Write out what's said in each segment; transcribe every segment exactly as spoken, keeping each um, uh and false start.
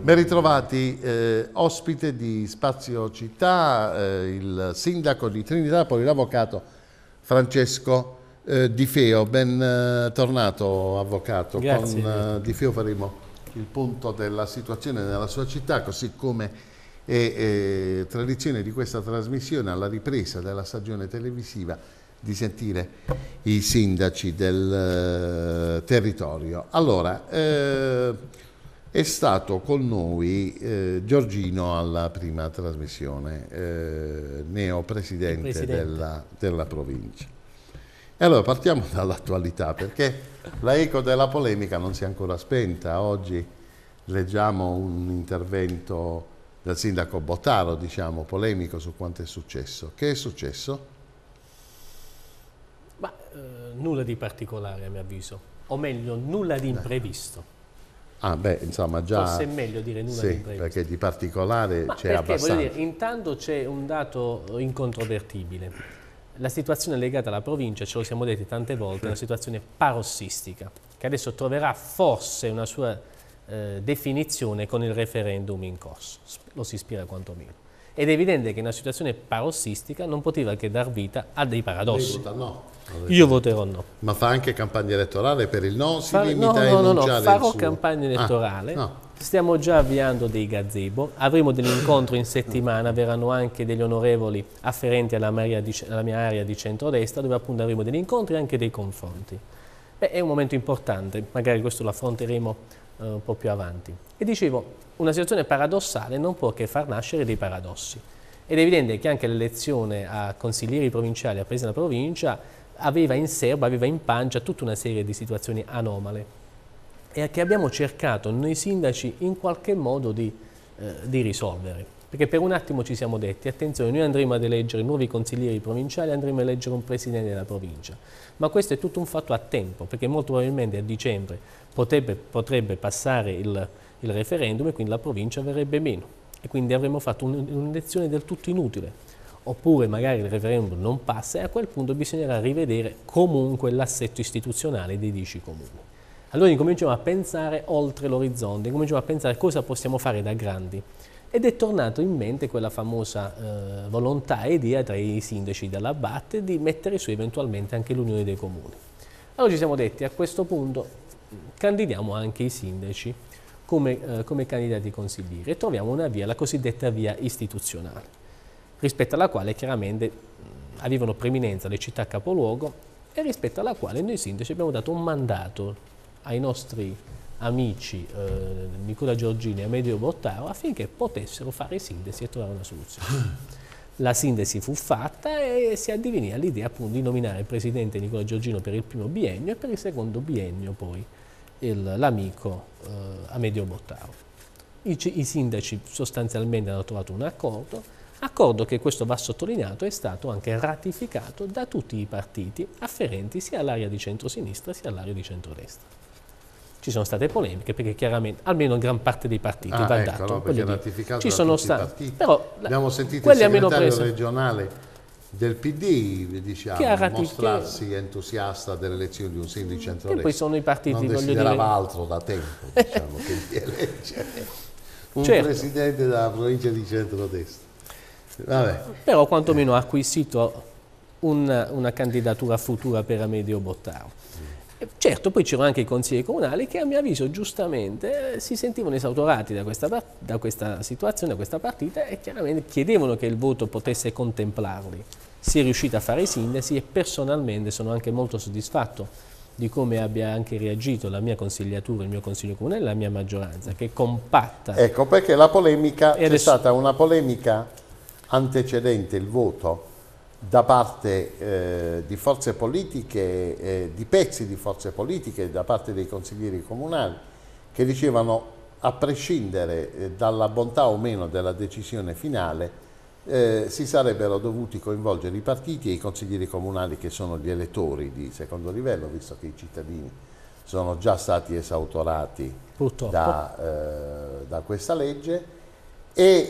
Ben ritrovati, eh, ospite di Spazio Città, eh, il sindaco di Trinitapoli, l'avvocato Francesco eh, Di Feo. Ben eh, tornato, avvocato. Grazie. Con eh, Di Feo faremo il punto della situazione nella sua città, così come è eh, tradizione di questa trasmissione, alla ripresa della stagione televisiva, di sentire i sindaci del eh, territorio. Allora, eh, è stato con noi eh, Giorgino alla prima trasmissione, eh, neo presidente, presidente. Della, della provincia. E allora partiamo dall'attualità, perché la eco della polemica non si è ancora spenta. Oggi leggiamo un intervento del sindaco Bottaro, diciamo, polemico su quanto è successo. Che è successo? Ma, eh, nulla di particolare, a mio avviso, o meglio, nulla di imprevisto. Ah, beh, insomma, già. Forse è meglio dire nulla sì, di imprevisto. Perché di particolare c'è abbastanza. Voglio dire, intanto c'è un dato incontrovertibile. La situazione legata alla provincia, ce lo siamo detti tante volte, è una situazione parossistica, che adesso troverà forse una sua eh, definizione con il referendum in corso. Lo si ispira quantomeno. Ed è evidente che una situazione parossistica non poteva che dar vita a dei paradossi. Vota no. Io voterò no. Ma fa anche campagna elettorale per il no? Si Far, limita no, a no, no, enunciare no, farò il suo... campagna elettorale. Ah, no. Stiamo già avviando dei gazebo, avremo degli incontri in settimana, verranno anche degli onorevoli afferenti alla mia, alla mia area di centrodestra, dove appunto avremo degli incontri e anche dei confronti. Beh, è un momento importante, magari questo lo affronteremo uh, un po' più avanti. E dicevo, una situazione paradossale non può che far nascere dei paradossi. Ed è evidente che anche l'elezione a consiglieri provinciali, a presidente della provincia, aveva in serbo, aveva in pancia tutta una serie di situazioni anomale e che abbiamo cercato noi sindaci in qualche modo di, eh, di risolvere. Perché per un attimo ci siamo detti, attenzione, noi andremo ad eleggere nuovi consiglieri provinciali, andremo a eleggere un presidente della provincia, ma questo è tutto un fatto a tempo, perché molto probabilmente a dicembre potrebbe, potrebbe passare il, il referendum e quindi la provincia verrebbe meno e quindi avremmo fatto un'elezione del tutto inutile. Oppure magari il referendum non passa e a quel punto bisognerà rivedere comunque l'assetto istituzionale dei dieci comuni. Allora incominciamo a pensare oltre l'orizzonte, incominciamo a pensare cosa possiamo fare da grandi. Ed è tornato in mente quella famosa eh, volontà e idea tra i sindaci dell'Abbatte di mettere su eventualmente anche l'Unione dei Comuni. Allora ci siamo detti, a questo punto candidiamo anche i sindaci come, eh, come candidati consiglieri e troviamo una via, la cosiddetta via istituzionale, rispetto alla quale chiaramente avevano preminenza le città capoluogo e rispetto alla quale noi sindaci abbiamo dato un mandato ai nostri amici eh, Nicola Giorgini e Amedeo Bottaro affinché potessero fare i sindaci e trovare una soluzione. La sintesi fu fatta e si addivinì all'idea appunto di nominare il presidente Nicola Giorgino per il primo biennio e per il secondo biennio poi l'amico eh, Amedeo Bottaro. I, I sindaci sostanzialmente hanno trovato un accordo, accordo che, questo va sottolineato, è stato anche ratificato da tutti i partiti afferenti sia all'area di centrosinistra sia all'area di centrodestra. Ci sono state polemiche perché chiaramente, almeno gran parte dei partiti, ah, va ecco, dato, no, perché è ratificato ci da sono tutti stati, i partiti. però abbiamo sentito il segretario regionale del P D, diciamo, mostrarsi entusiasta delle elezioni di un sindaco di centrodestra. E poi sono i partiti, non desiderava dire... altro da tempo, diciamo, che di eleggere un certo. presidente della provincia di centrodestra. Vabbè. Però quantomeno ha acquisito una, una candidatura futura per Amedeo Bottaro. Certo, poi c'erano anche i consiglieri comunali che a mio avviso giustamente si sentivano esautorati da questa, da questa situazione, da questa partita e chiaramente chiedevano che il voto potesse contemplarli. Si è riuscito a fare i sindaci e personalmente sono anche molto soddisfatto di come abbia anche reagito la mia consigliatura, il mio consiglio comunale e la mia maggioranza, che è compatta. Ecco, perché la polemica, c'è adesso... stata una polemica antecedente il voto da parte eh, di forze politiche, eh, di pezzi di forze politiche, da parte dei consiglieri comunali, che dicevano, a prescindere eh, dalla bontà o meno della decisione finale, eh, si sarebbero dovuti coinvolgere i partiti e i consiglieri comunali, che sono gli elettori di secondo livello, visto che i cittadini sono già stati esautorati da, eh, da questa legge. E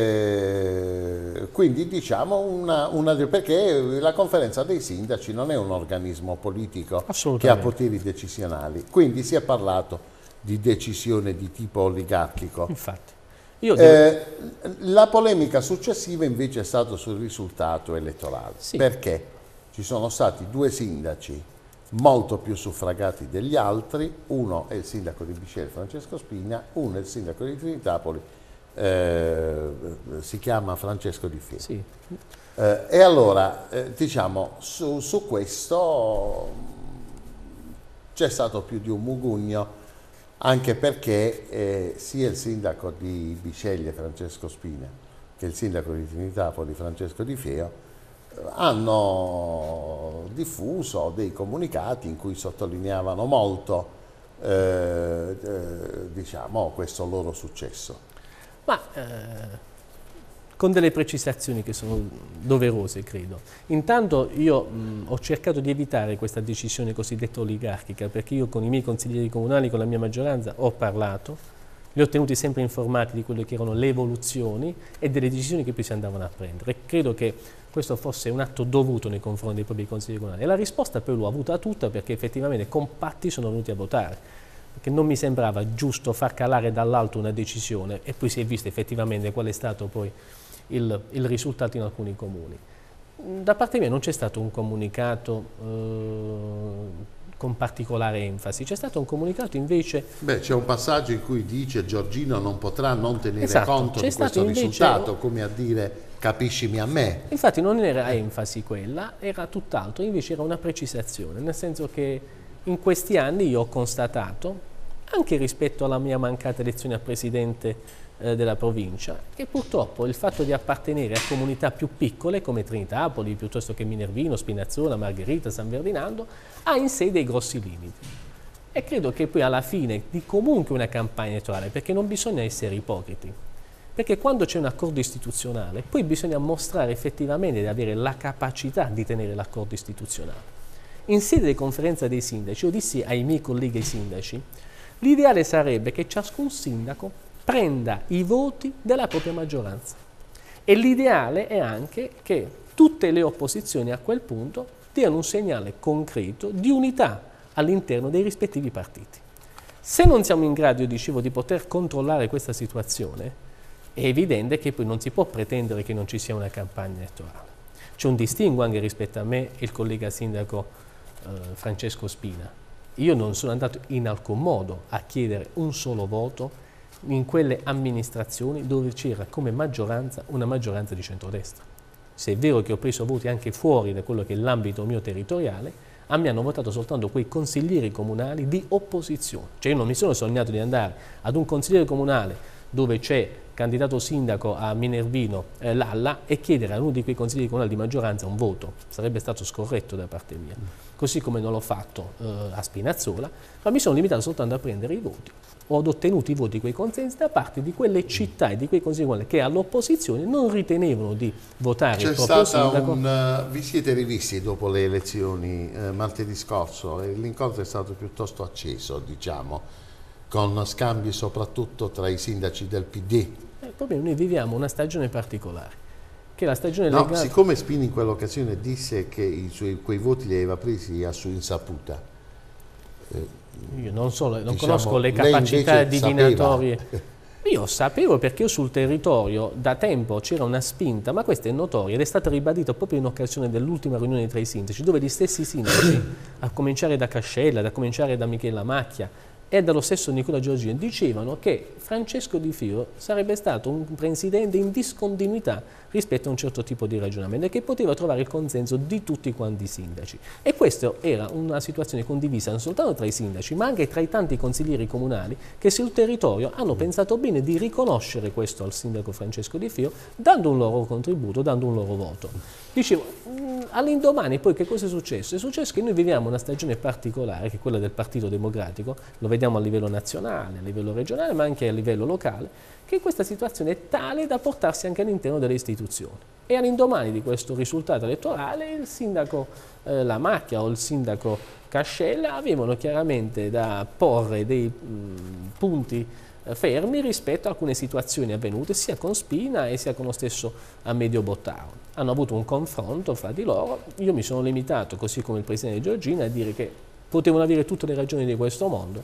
eh, quindi diciamo una, una perché la conferenza dei sindaci non è un organismo politico che ha poteri decisionali, quindi si è parlato di decisione di tipo oligarchico. Infatti. Io devo... eh, la polemica successiva invece è stata sul risultato elettorale, Sì. perché ci sono stati due sindaci molto più suffragati degli altri, uno è il sindaco di Bisceglie Francesco Spina, uno è il sindaco di Trinitapoli, eh, si chiama Francesco Di Feo. Sì. Eh, e allora, eh, diciamo, su, su questo c'è stato più di un mugugno, anche perché eh, sia il sindaco di Bisceglie Francesco Spina che il sindaco di Trinitapoli Francesco Di Feo eh, hanno diffuso dei comunicati in cui sottolineavano molto eh, eh, diciamo, questo loro successo. Ma eh, con delle precisazioni che sono doverose, credo. Intanto io mh, ho cercato di evitare questa decisione cosiddetta oligarchica, perché io con i miei consiglieri comunali, con la mia maggioranza, ho parlato, li ho tenuti sempre informati di quelle che erano le evoluzioni e delle decisioni che poi si andavano a prendere. E credo che questo fosse un atto dovuto nei confronti dei propri consiglieri comunali. E la risposta poi l'ho avuta tutta, perché effettivamente compatti sono venuti a votare. Perché non mi sembrava giusto far calare dall'alto una decisione e poi si è visto effettivamente qual è stato poi il, il risultato in alcuni comuni. Da parte mia non c'è stato un comunicato eh, con particolare enfasi, c'è stato un comunicato invece... Beh, c'è un passaggio in cui dice Giorgino non potrà non tenere Esatto, conto di questo invece... risultato, come a dire capiscimi a me. Infatti non era enfasi quella, era tutt'altro, invece era una precisazione, nel senso che in questi anni io ho constatato, anche rispetto alla mia mancata elezione a presidente eh, della provincia, che purtroppo il fatto di appartenere a comunità più piccole come Trinitapoli, piuttosto che Minervino, Spinazzola, Margherita, San Ferdinando, ha in sé dei grossi limiti. E credo che poi alla fine di comunque una campagna elettorale, perché non bisogna essere ipocriti, perché quando c'è un accordo istituzionale, poi bisogna mostrare effettivamente di avere la capacità di tenere l'accordo istituzionale. In sede di conferenza dei sindaci, io dissi ai miei colleghi sindaci, l'ideale sarebbe che ciascun sindaco prenda i voti della propria maggioranza. E l'ideale è anche che tutte le opposizioni a quel punto diano un segnale concreto di unità all'interno dei rispettivi partiti. Se non siamo in grado, io dicevo, di poter controllare questa situazione, è evidente che poi non si può pretendere che non ci sia una campagna elettorale. C'è un distinguo anche rispetto a me e il collega sindaco Francesco Spina. Io non sono andato in alcun modo a chiedere un solo voto in quelle amministrazioni dove c'era come maggioranza una maggioranza di centrodestra. Se è vero che ho preso voti anche fuori da quello che è l'ambito mio territoriale, a me hanno votato soltanto quei consiglieri comunali di opposizione. Cioè io non mi sono sognato di andare ad un consigliere comunale dove c'è candidato sindaco a Minervino eh, Lalla e chiedere a uno di quei consiglieri comunali di maggioranza un voto. Sarebbe stato scorretto da parte mia. Così come non l'ho fatto eh, a Spinazzola, ma mi sono limitato soltanto a prendere i voti. Ho ottenuto i voti, quei consensi da parte di quelle città e di quei consigli comunali che all'opposizione non ritenevano di votare il proprio sindaco. Un, uh, vi siete rivisti dopo le elezioni eh, martedì scorso e l'incontro è stato piuttosto acceso, diciamo, con scambi soprattutto tra i sindaci del P D. Eh, proprio noi viviamo una stagione particolare. Che la stagione no, legata... siccome Spini in quell'occasione disse che i suoi, quei voti li aveva presi a sua insaputa, eh, io non, so, non diciamo, conosco le capacità divinatorie. Sapeva. Io sapevo perché io sul territorio da tempo c'era una spinta, ma questa è notoria ed è stata ribadita proprio in occasione dell'ultima riunione tra i sindaci, dove gli stessi sindaci, a cominciare da Cascella, da cominciare da Michela Macchia e dallo stesso Nicola Giorgino, dicevano che Francesco Di Feo sarebbe stato un presidente in discontinuità rispetto a un certo tipo di ragionamento e che poteva trovare il consenso di tutti quanti i sindaci. E questa era una situazione condivisa non soltanto tra i sindaci, ma anche tra i tanti consiglieri comunali che sul territorio hanno pensato bene di riconoscere questo al sindaco Francesco Di Feo, dando un loro contributo, dando un loro voto. Dicevo, all'indomani poi che cosa è successo? È successo che noi viviamo una stagione particolare, che è quella del Partito Democratico, lo vediamo a livello nazionale, a livello regionale, ma anche a livello locale, che questa situazione è tale da portarsi anche all'interno delle istituzioni. E all'indomani di questo risultato elettorale il sindaco eh, La Macchia o il sindaco Cascella avevano chiaramente da porre dei mh, punti eh, fermi rispetto a alcune situazioni avvenute sia con Spina e sia con lo stesso Amedeo Bottaro. Hanno avuto un confronto fra di loro, io mi sono limitato, così come il presidente Giorgina, a dire che potevano avere tutte le ragioni di questo mondo,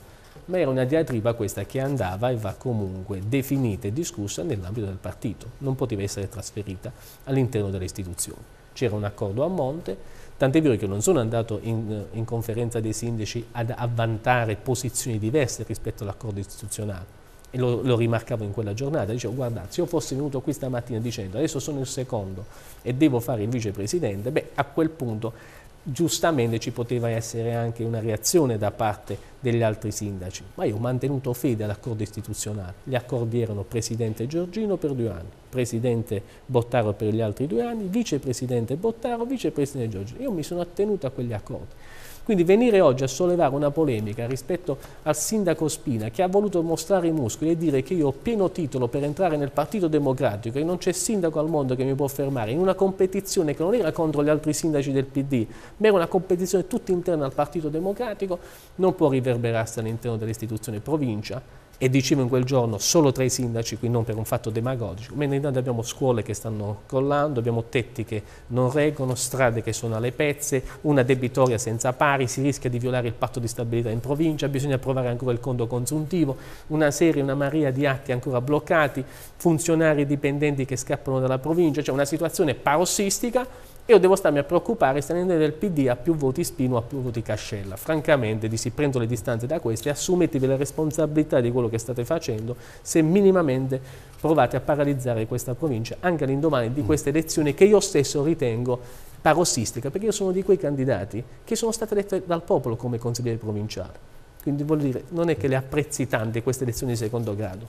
ma era una diatriba questa che andava e va comunque definita e discussa nell'ambito del partito, non poteva essere trasferita all'interno delle istituzioni. C'era un accordo a monte, tant'è vero che non sono andato in, in conferenza dei sindaci ad avvantare posizioni diverse rispetto all'accordo istituzionale, e lo, lo rimarcavo in quella giornata. Dicevo, guardate, se io fossi venuto qui stamattina dicendo adesso sono il secondo e devo fare il vicepresidente, beh, a quel punto giustamente ci poteva essere anche una reazione da parte degli altri sindaci, ma io ho mantenuto fede all'accordo istituzionale. Gli accordi erano presidente Giorgino per due anni, presidente Bottaro per gli altri due anni, vicepresidente Bottaro, vicepresidente Giorgino. Io mi sono attenuto a quegli accordi. Quindi venire oggi a sollevare una polemica rispetto al sindaco Spina, che ha voluto mostrare i muscoli e dire che io ho pieno titolo per entrare nel Partito Democratico e non c'è sindaco al mondo che mi può fermare, in una competizione che non era contro gli altri sindaci del P D, ma era una competizione tutta interna al Partito Democratico, non può riverberarsi all'interno dell'istituzione provincia. E dicevo in quel giorno solo tra i sindaci, quindi non per un fatto demagogico, mentre intanto abbiamo scuole che stanno crollando, abbiamo tetti che non reggono, strade che sono alle pezze, una debitoria senza pari, si rischia di violare il patto di stabilità in provincia, bisogna approvare ancora il conto consuntivo, una serie, una marea di atti ancora bloccati, funzionari dipendenti che scappano dalla provincia, cioè una situazione parossistica. E io devo starmi a preoccupare se nel P D ha più voti Spino o ha più voti Cascella. Francamente, di si prendo le distanze da queste e assumetevi la responsabilità di quello che state facendo se minimamente provate a paralizzare questa provincia anche all'indomani di queste elezioni che io stesso ritengo parossistica, perché io sono di quei candidati che sono stati eletti dal popolo come consigliere provinciale. Quindi vuol dire, non è che le apprezzi tante queste elezioni di secondo grado.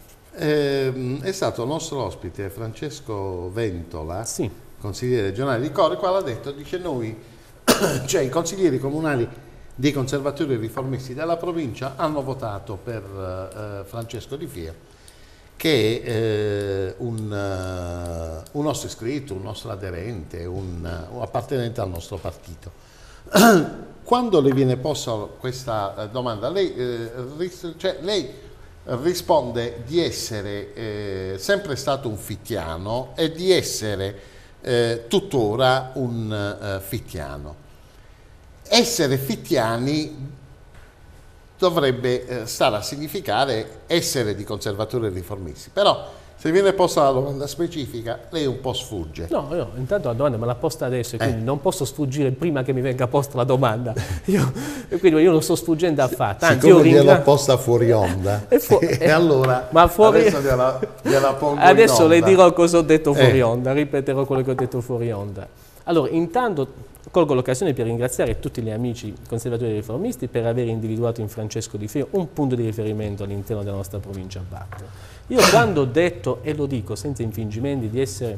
Eh, è stato nostro ospite Francesco Ventola, sì. consigliere regionale di Coro, quale ha detto, dice noi, cioè i consiglieri comunali dei conservatori e riformisti della provincia hanno votato per eh, Francesco Di Feo, che è eh, un, uh, un nostro iscritto, un nostro aderente, un, uh, un appartenente al nostro partito. Quando le viene posta questa domanda, lei, eh, ris cioè, lei risponde di essere eh, sempre stato un fittiano e di essere eh, tuttora un eh, fittiano. Essere fittiani dovrebbe eh, stare a significare essere di conservatori e riformisti, però se viene posta la domanda specifica lei un po' sfugge. No, io intanto la domanda me l'ha posta adesso e quindi eh. non posso sfuggire prima che mi venga posta la domanda. Io, quindi io non sto sfuggendo affatto. Anzi, siccome io gliel'ho posta fuori onda e, fu e allora ma fuori... adesso gliela, gliela pongo adesso in onda. Le dirò cosa ho detto fuori eh. onda, ripeterò quello che ho detto fuori onda. Allora, intanto colgo l'occasione per ringraziare tutti gli amici conservatori e riformisti per aver individuato in Francesco Di Feo un punto di riferimento all'interno della nostra provincia Abate. Io quando ho detto, e lo dico senza infingimenti, di essere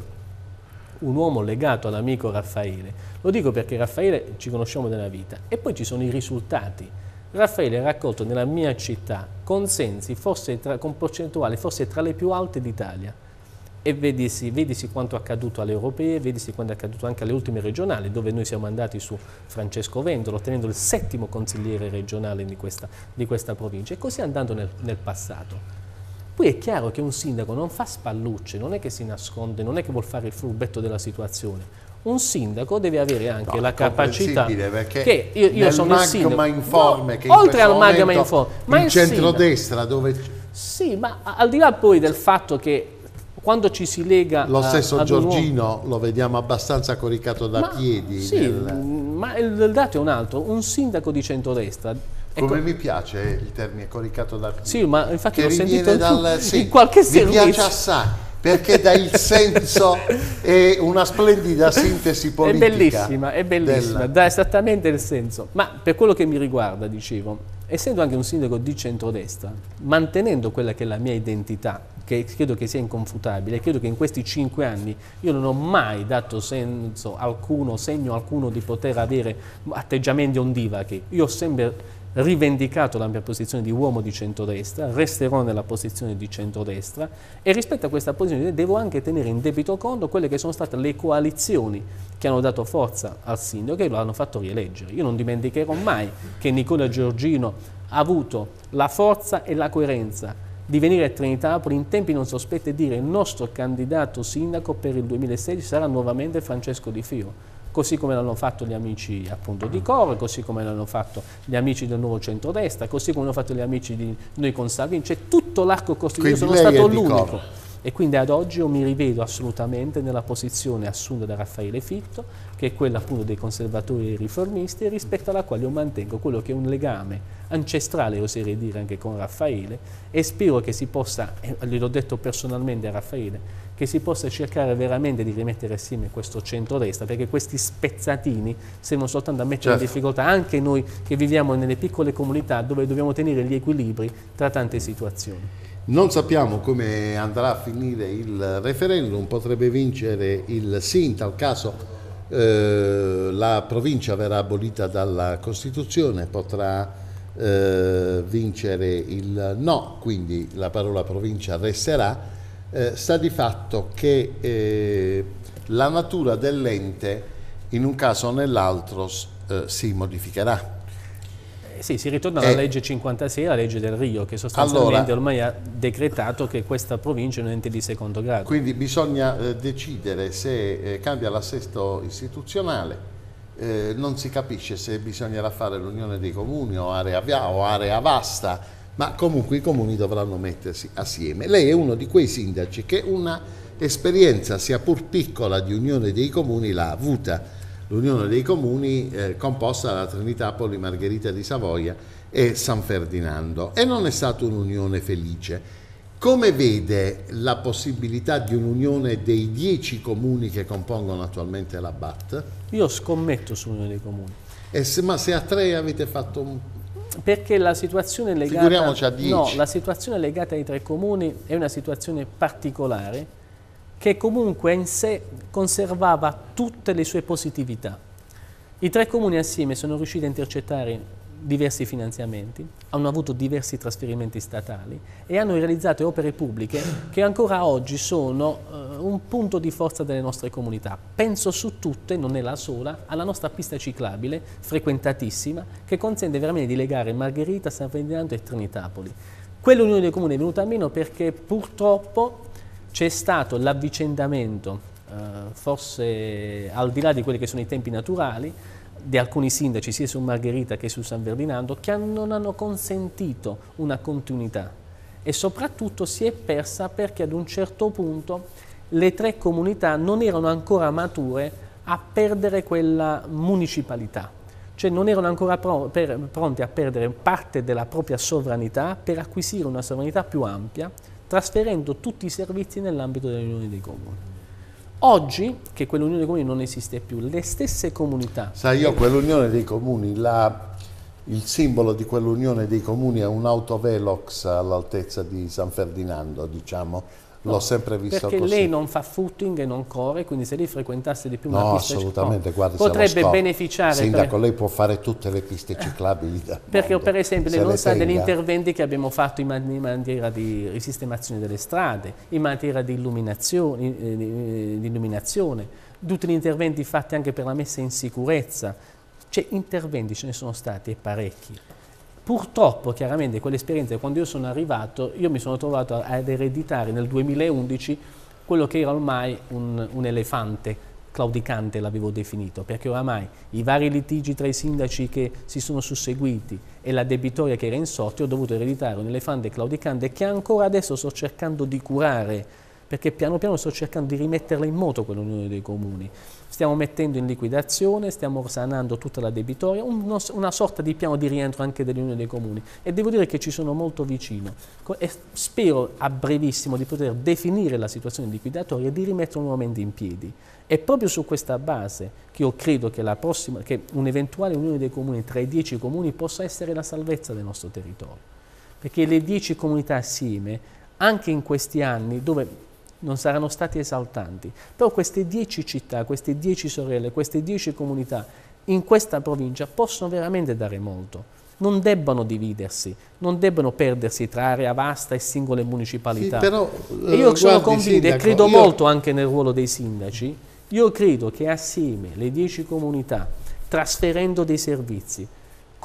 un uomo legato all'amico Raffaele, lo dico perché Raffaele ci conosciamo nella vita e poi ci sono i risultati. Raffaele ha raccolto nella mia città consensi, forse tra, con percentuali forse tra le più alte d'Italia. E vedisi, vedisi quanto è accaduto alle europee, vedisi quanto è accaduto anche alle ultime regionali, dove noi siamo andati su Francesco Ventola, ottenendo il settimo consigliere regionale di questa, di questa provincia, e così andando nel, nel passato. Poi è chiaro che un sindaco non fa spallucce, non è che si nasconde, non è che vuol fare il furbetto della situazione. Un sindaco deve avere anche no, la capacità che io, io sono il sindaco, informe no, che oltre al magma informe, ma il centrodestra dove... Sì, ma al di là poi del fatto che quando ci si lega lo stesso a, Giorgino lo vediamo abbastanza coricato da ma, piedi sì, nel... ma il, il dato è un altro. Un sindaco di centrodestra, come ecco, mi piace il termine coricato da piedi, sì, ma infatti l'ho sentito dal, sì, in qualche servizio, mi piace assai perché dà il senso e una splendida sintesi politica. È bellissima, è bellissima, del... dà esattamente il senso. Ma per quello che mi riguarda, dicevo, essendo anche un sindaco di centrodestra, mantenendo quella che è la mia identità, che credo che sia inconfutabile, credo che in questi cinque anni io non ho mai dato senso alcuno, segno alcuno di poter avere atteggiamenti ondivaghi. Io ho sempre rivendicato la mia posizione di uomo di centrodestra, resterò nella posizione di centrodestra e rispetto a questa posizione devo anche tenere in debito conto quelle che sono state le coalizioni che hanno dato forza al sindaco e lo hanno fatto rieleggere. Io non dimenticherò mai che Nicola Giorgino ha avuto la forza e la coerenza di venire a Trinitapoli in tempi non sospetti e dire il nostro candidato sindaco per il duemilasedici sarà nuovamente Francesco Di Feo. così come l'hanno fatto gli amici appunto di Coro, così come l'hanno fatto gli amici del nuovo centrodestra, così come l'hanno fatto gli amici di noi con Salvini, cioè tutto l'arco costituito. Sono stato l'unico. E quindi ad oggi io mi rivedo assolutamente nella posizione assunta da Raffaele Fitto, che è quella appunto dei conservatori e riformisti, rispetto alla quale io mantengo quello che è un legame ancestrale, oserei dire, anche con Raffaele, e spero che si possa, gliel'ho detto personalmente a Raffaele, che si possa cercare veramente di rimettere assieme questo centrodestra, perché questi spezzatini servono soltanto a mettere certo. in difficoltà anche noi che viviamo nelle piccole comunità dove dobbiamo tenere gli equilibri tra tante situazioni. Non sappiamo come andrà a finire il referendum, potrebbe vincere il sì, in tal caso eh, la provincia verrà abolita dalla Costituzione, potrà eh, vincere il no, quindi la parola provincia resterà. Eh, sta di fatto che eh, la natura dell'ente in un caso o nell'altro eh, si modificherà. Sì, si ritorna alla eh, legge cinquantasei, la legge del Rio, che sostanzialmente allora, ormai ha decretato che questa provincia è un ente di secondo grado. Quindi bisogna eh, decidere se eh, cambia l'assesto istituzionale, eh, non si capisce se bisognerà fare l'unione dei comuni o area, o area vasta, ma comunque i comuni dovranno mettersi assieme. Lei è uno di quei sindaci che una esperienza, sia pur piccola, di unione dei comuni l'ha avuta. L'Unione dei Comuni eh, composta da Trinitapoli, Margherita di Savoia e San Ferdinando, e non è stata un'unione felice. Come vede la possibilità di un'unione dei dieci comuni che compongono attualmente la B A T? Io scommetto sull'Unione dei Comuni. E se, ma se a tre avete fatto un... Perché la situazione legata... Figuriamoci a dieci. No, la situazione legata ai tre comuni è una situazione particolare, che comunque in sé conservava tutte le sue positività. I tre comuni assieme sono riusciti a intercettare diversi finanziamenti, hanno avuto diversi trasferimenti statali e hanno realizzato opere pubbliche che ancora oggi sono uh, un punto di forza delle nostre comunità. Penso su tutte, non è la sola, alla nostra pista ciclabile, frequentatissima, che consente veramente di legare Margherita, San Ferdinando e Trinitapoli. Quell'unione dei comuni è venuta meno perché purtroppo c'è stato l'avvicendamento, eh, forse al di là di quelli che sono i tempi naturali, di alcuni sindaci sia su Margherita che su San Ferdinando, che non hanno consentito una continuità, e soprattutto si è persa perché ad un certo punto le tre comunità non erano ancora mature a perdere quella municipalità, cioè non erano ancora pro per, pronti a perdere parte della propria sovranità per acquisire una sovranità più ampia, trasferendo tutti i servizi nell'ambito dell'Unione dei Comuni. Oggi, che quell'Unione dei Comuni non esiste più, le stesse comunità... Sai, io quell'Unione dei Comuni, la, il simbolo di quell'Unione dei Comuni è un autovelox all'altezza di San Ferdinando, diciamo. L'ho no, sempre visto perché così. Lei non fa footing e non corre, quindi se lei frequentasse di più una no, pista assolutamente, ciclabile, guardi, potrebbe beneficiare. Sindaco, per... lei può fare tutte le piste ciclabili da perché mondo, per esempio lei non sa tenga. degli interventi che abbiamo fatto in, man in materia di risistemazione delle strade, in materia di illuminazione, eh, di, di illuminazione, tutti gli interventi fatti anche per la messa in sicurezza. Cioè interventi ce ne sono stati e parecchi. Purtroppo, chiaramente, quell'esperienza, quando io sono arrivato, io mi sono trovato ad ereditare nel duemilaundici quello che era ormai un, un elefante claudicante, l'avevo definito, perché oramai i vari litigi tra i sindaci che si sono susseguiti e la debitoria che era insorta, ho dovuto ereditare un elefante claudicante che ancora adesso sto cercando di curare, perché piano piano sto cercando di rimetterla in moto quell'Unione dei Comuni. Stiamo mettendo in liquidazione, stiamo sanando tutta la debitoria, uno, una sorta di piano di rientro anche dell'Unione dei Comuni, e devo dire che ci sono molto vicino e spero a brevissimo di poter definire la situazione liquidatoria e di rimetterla nuovamente in piedi. È proprio su questa base che io credo che, la prossima, che un'eventuale Unione dei Comuni tra i dieci comuni possa essere la salvezza del nostro territorio, perché le dieci comunità assieme, anche in questi anni dove non saranno stati esaltanti, però queste dieci città, queste dieci sorelle, queste dieci comunità in questa provincia possono veramente dare molto. Non debbano dividersi, non debbano perdersi tra area vasta e singole municipalità. Sì, però, uh, e io sono convinto e credo io... molto anche nel ruolo dei sindaci. Io credo che assieme le dieci comunità, trasferendo dei servizi,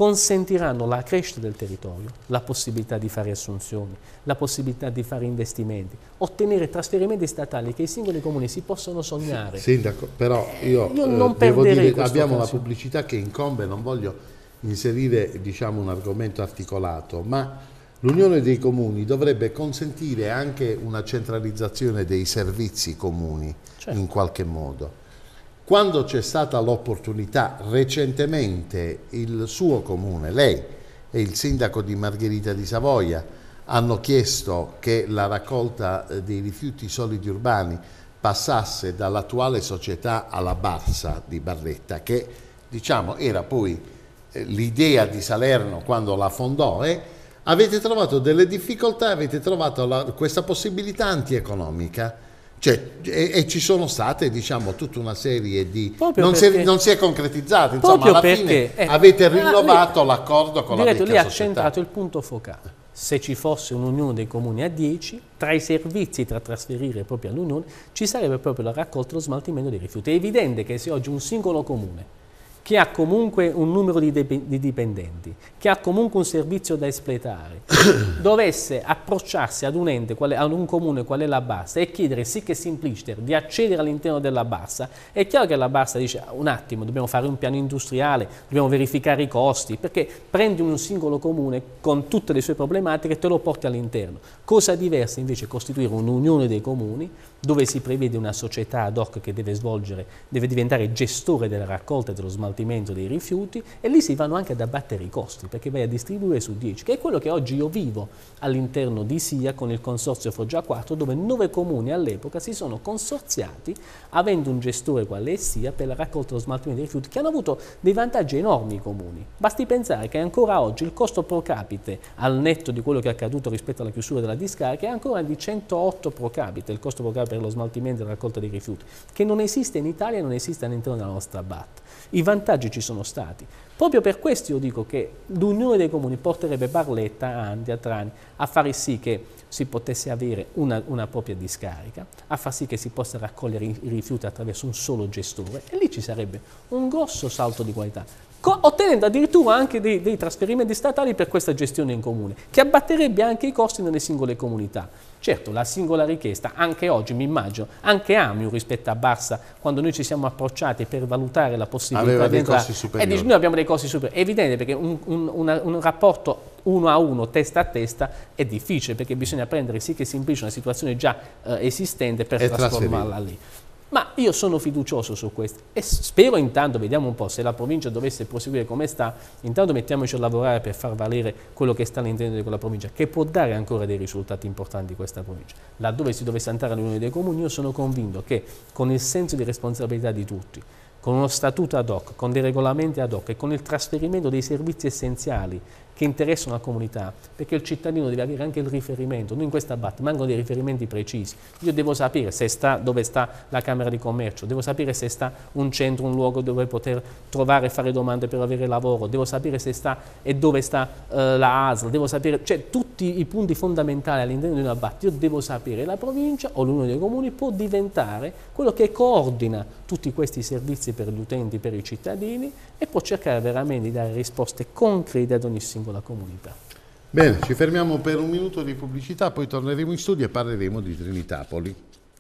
consentiranno la crescita del territorio, la possibilità di fare assunzioni, la possibilità di fare investimenti, ottenere trasferimenti statali che i singoli comuni si possono sognare. Sindaco, però io, io non eh, devo dire, abbiamo occasione. la pubblicità che incombe, non voglio inserire, diciamo, un argomento articolato, ma l'Unione dei Comuni dovrebbe consentire anche una centralizzazione dei servizi comuni, certo, in qualche modo. Quando c'è stata l'opportunità, recentemente il suo comune, lei e il sindaco di Margherita di Savoia hanno chiesto che la raccolta dei rifiuti solidi urbani passasse dall'attuale società alla Barsa di Barletta, che diciamo era poi eh, l'idea di Salerno quando la fondò, e avete trovato delle difficoltà, avete trovato la, questa possibilità antieconomica. Cioè, e, e ci sono state, diciamo, tutta una serie di... Non, perché, si è, non si è concretizzato, insomma, alla perché, fine eh, avete rinnovato l'accordo con la vecchia società. Lì ha centrato il punto focale. Se ci fosse un'unione dei comuni a dieci, tra i servizi da trasferire proprio all'unione, ci sarebbe proprio la raccolta e lo smaltimento dei rifiuti. È evidente che se oggi un singolo comune, che ha comunque un numero di, di dipendenti, che ha comunque un servizio da espletare, dovesse approcciarsi ad un ente, quale, ad un comune qual è la Barsa, e chiedere sì che simpliciter di accedere all'interno della Barsa, è chiaro che la Barsa dice un attimo, dobbiamo fare un piano industriale, dobbiamo verificare i costi, perché prendi un singolo comune con tutte le sue problematiche e te lo porti all'interno. Cosa diversa invece è costituire un'unione dei comuni, dove si prevede una società ad hoc che deve svolgere, deve diventare gestore della raccolta e dello smaltimento dei rifiuti, e lì si vanno anche ad abbattere i costi, perché vai a distribuire su dieci, che è quello che oggi io vivo all'interno di SIA con il consorzio Foggia quattro, dove nove comuni all'epoca si sono consorziati avendo un gestore quale è SIA per la raccolta e lo smaltimento dei rifiuti, che hanno avuto dei vantaggi enormi i comuni. Basti pensare che ancora oggi il costo pro capite, al netto di quello che è accaduto rispetto alla chiusura della discarica, è ancora di centootto pro capite, il costo pro capite per lo smaltimento e la raccolta dei rifiuti, che non esiste in Italia e non esiste all'interno della nostra B A T. I vantaggi ci sono stati. Proprio per questo io dico che l'unione dei comuni porterebbe Barletta, Andria, Trani a fare sì che si potesse avere una, una propria discarica, a far sì che si possa raccogliere i rifiuti attraverso un solo gestore, e lì ci sarebbe un grosso salto di qualità, ottenendo addirittura anche dei, dei trasferimenti statali per questa gestione in comune, che abbatterebbe anche i costi nelle singole comunità. Certo, la singola richiesta, anche oggi mi immagino, anche Amiu rispetto a Barsa, quando noi ci siamo approcciati per valutare la possibilità di entrare, e dice noi abbiamo dei costi superiori. È evidente, perché un, un, una, un rapporto uno a uno, testa a testa, è difficile, perché bisogna prendere sì che semplice una situazione già eh, esistente per trasformarla lì. Ma io sono fiducioso su questo e spero, intanto, vediamo un po', se la provincia dovesse proseguire come sta, intanto mettiamoci a lavorare per far valere quello che sta all'interno di quella provincia, che può dare ancora dei risultati importanti questa provincia. Laddove si dovesse andare all'unione dei comuni, io sono convinto che con il senso di responsabilità di tutti, con uno statuto ad hoc, con dei regolamenti ad hoc e con il trasferimento dei servizi essenziali che interessano la comunità, perché il cittadino deve avere anche il riferimento. Noi in questa B A T mancano dei riferimenti precisi. Io devo sapere se sta, dove sta la Camera di Commercio, devo sapere se sta un centro, un luogo dove poter trovare e fare domande per avere lavoro, devo sapere se sta e dove sta eh, la A S L, devo sapere, cioè tutti i punti fondamentali all'interno di una B A T io devo sapere. La provincia o l'Unione dei Comuni può diventare quello che coordina tutti questi servizi per gli utenti, per i cittadini, e può cercare veramente di dare risposte concrete ad ogni singola comunità. Bene, ci fermiamo per un minuto di pubblicità, poi torneremo in studio e parleremo di Trinitapoli.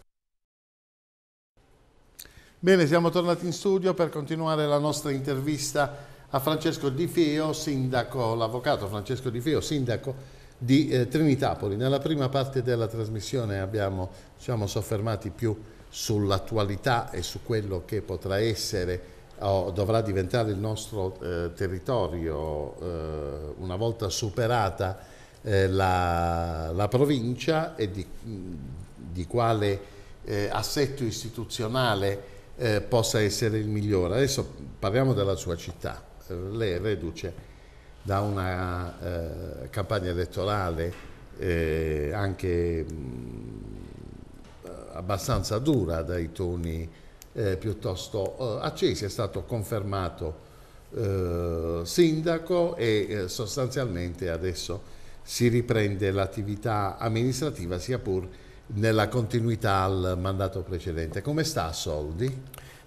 Bene, siamo tornati in studio per continuare la nostra intervista a Francesco Di Feo, sindaco, l'avvocato Francesco Di Feo, sindaco di eh, Trinitapoli. Nella prima parte della trasmissione abbiamo, ci siamo soffermati più sull'attualità e su quello che potrà essere o dovrà diventare il nostro eh, territorio eh, una volta superata eh, la, la provincia, e di, di quale eh, assetto istituzionale eh, possa essere il migliore. Adesso parliamo della sua città. Eh, lei è reduce da una eh, campagna elettorale eh, anche mh, abbastanza dura, dai toni Eh, piuttosto eh, accesi. È stato confermato eh, sindaco e eh, sostanzialmente adesso si riprende l'attività amministrativa, sia pur nella continuità al mandato precedente. Come sta a Soldi?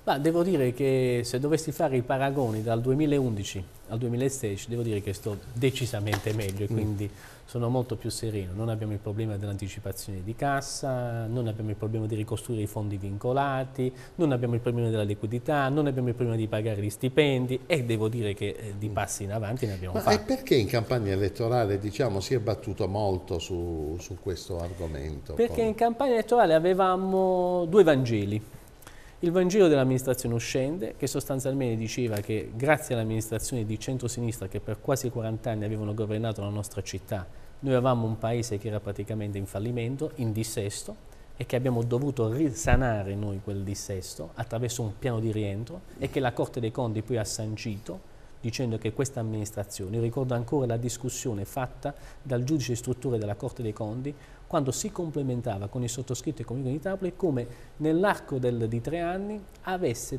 Ma devo dire che se dovessi fare i paragoni dal duemilaundici al duemilasedici, devo dire che sto decisamente meglio e quindi mm. sono molto più sereno. Non abbiamo il problema dell'anticipazione di cassa, non abbiamo il problema di ricostruire i fondi vincolati, non abbiamo il problema della liquidità, non abbiamo il problema di pagare gli stipendi e devo dire che eh, di passi in avanti ne abbiamo Ma fatti. e perché in campagna elettorale, diciamo, si è battuto molto su, su questo argomento? Perché poi? in campagna elettorale avevamo due Vangeli. Il Vangelo dell'amministrazione uscente, che sostanzialmente diceva che grazie all'amministrazione di centrosinistra che per quasi quaranta anni avevano governato la nostra città, noi avevamo un paese che era praticamente in fallimento, in dissesto, e che abbiamo dovuto risanare noi quel dissesto attraverso un piano di rientro e che la Corte dei Conti poi ha sancito dicendo che questa amministrazione, io ricordo ancora la discussione fatta dal giudice istruttore della Corte dei Conti quando si complementava con il sottoscritto e con il Comune di Napoli come nell'arco di tre anni avesse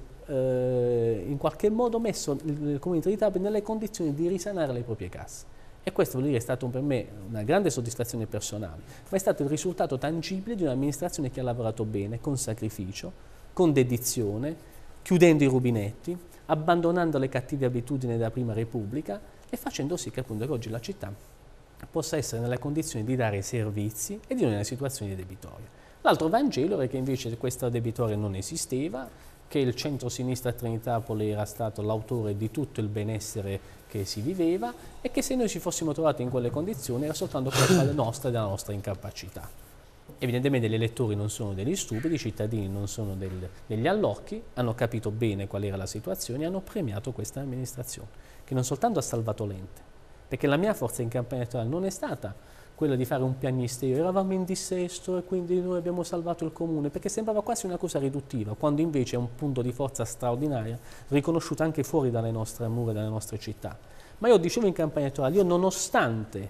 eh, in qualche modo messo il Comune di Napoli nelle condizioni di risanare le proprie casse. E questo vuol dire è stato per me una grande soddisfazione personale, ma è stato il risultato tangibile di un'amministrazione che ha lavorato bene, con sacrificio, con dedizione, chiudendo i rubinetti, abbandonando le cattive abitudini della Prima Repubblica e facendo sì che appunto oggi la città possa essere nelle condizioni di dare servizi e di non nelle situazioni di debitoria. L'altro Vangelo è che invece questa debitoria non esisteva, che il centro-sinistra a Trinitapoli era stato l'autore di tutto il benessere che si viveva e che se noi ci fossimo trovati in quelle condizioni era soltanto colpa nostra e della nostra incapacità. Evidentemente gli elettori non sono degli stupidi, i cittadini non sono del, degli allocchi, hanno capito bene qual era la situazione e hanno premiato questa amministrazione, che non soltanto ha salvato l'ente, perché la mia forza in campagna elettorale non è stata quella di fare un piagnisteo, eravamo in dissesto e quindi noi abbiamo salvato il comune, perché sembrava quasi una cosa riduttiva, quando invece è un punto di forza straordinaria, riconosciuto anche fuori dalle nostre mura, dalle nostre città. Ma io dicevo in campagna elettorale, io nonostante